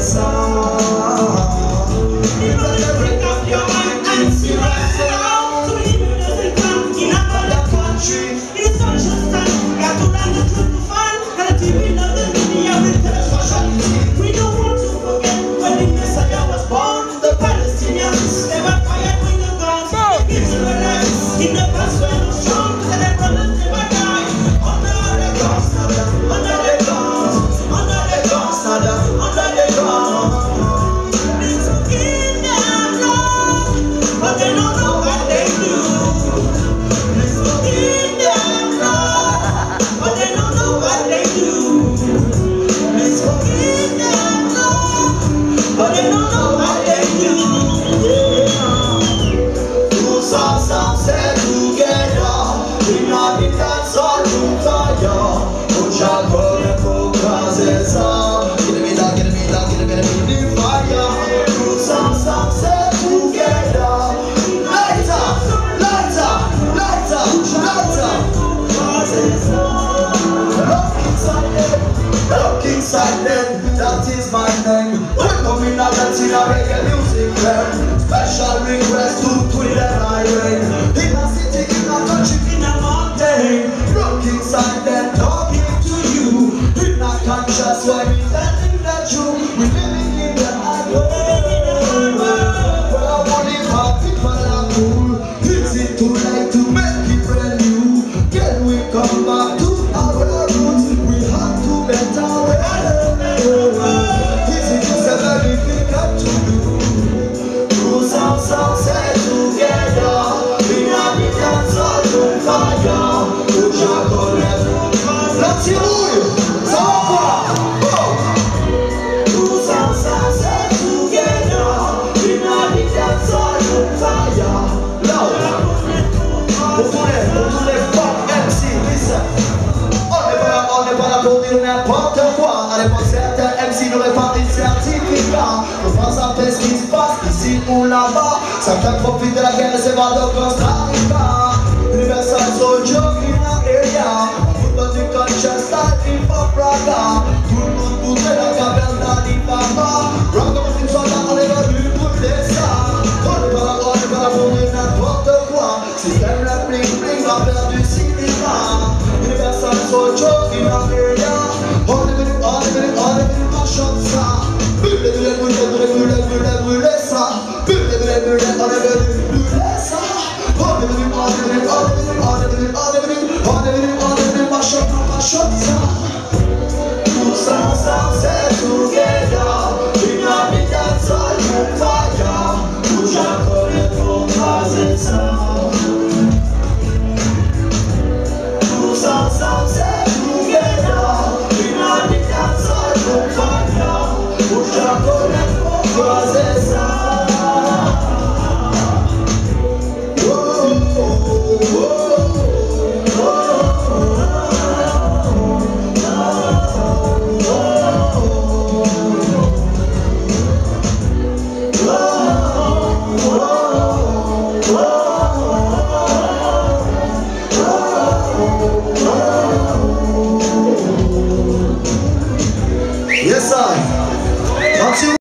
That is my name. Welcome in a dancing a reggae music club. Special request to Twitter irene. In a city, in a country, in a mountain. Rocking silent, talking to you. In a conscious way, we telling the truth. We living in the hard world. Where only half people are cool. Is it too late to make it brand new? Can we come back to our roots? We have to better way. This is just a very big up to do. Cruise on sunset together. We have the dance on fire. Put your color. Let's hear you. So far. Cruise on sunset together. We have the dance on fire. Loud. Retournez, fuck MC, listen. On n'est pas là pour dire n'importe quoi. À l'époque, certains MC n'auraient pas de certificat. On pense à fait ce qui se passe ici ou là-bas. Certains profitent de la guerre et s'évadent au Costa Rica. Universal Soldier in the area. Football du conscious style, hip-hop raga. Tout le monde voudrait la caverne d'Alibaba. Raga, parce qu'une soldat, on est venu brûler ça. On n'est pas là pour dire n'importe quoi. Système le bling bling va faire du cinéma. Universal Soldier in the area. On est venu pas chanter ça. Brûler ça. On est venu brûler ça. On est venu pas chanter ça.